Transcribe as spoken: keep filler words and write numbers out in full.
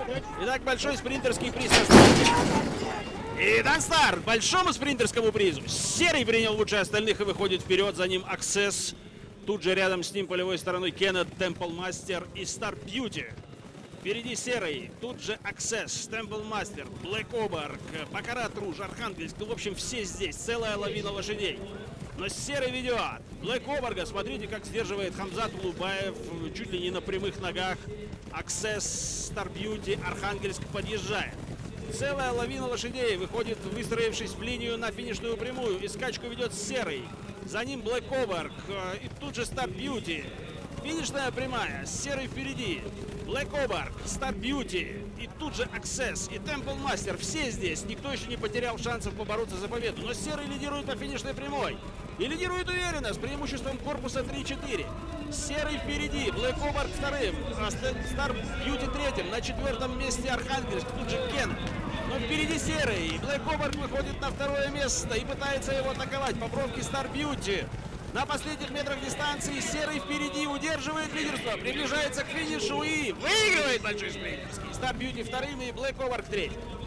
Итак, большой спринтерский приз. Итак, старт большому спринтерскому призу. Серый принял лучше остальных и выходит вперед. За ним Access. Тут же рядом с ним полевой стороной Кеннет, Temple Master и Star Beauty. Впереди Серый, тут же Access, Temple Master, Black Obark, Baccarat Rouge, Архангельск. Ну, в общем, все здесь, целая лавина лошадей. Но Серый ведет. Black Obark, смотрите, как сдерживает Хамзат Улубаев, чуть ли не на прямых ногах. Access, Star Beauty, Архангельск подъезжает. Целая лавина лошадей выходит, выстроившись в линию на финишную прямую. И скачку ведет Серый. За ним Black Obark и тут же Star Beauty. Финишная прямая, Серый впереди. Black Obark, Star Beauty и тут же Access и Temple Master. Все здесь. Никто еще не потерял шансов побороться за победу. Но Серый лидирует по финишной прямой. И лидирует уверенно, с преимуществом корпуса три-четыре. Серый впереди, Black Obark вторым, Star Beauty третьим, на четвертом месте Архангельск, тут же Кен. Но впереди Серый, Black Obark выходит на второе место и пытается его атаковать. По бровке Star Beauty. На последних метрах дистанции Серый впереди удерживает лидерство, приближается к финишу и выигрывает большой спринтерский. Star Beauty вторым и Black Obark третьим.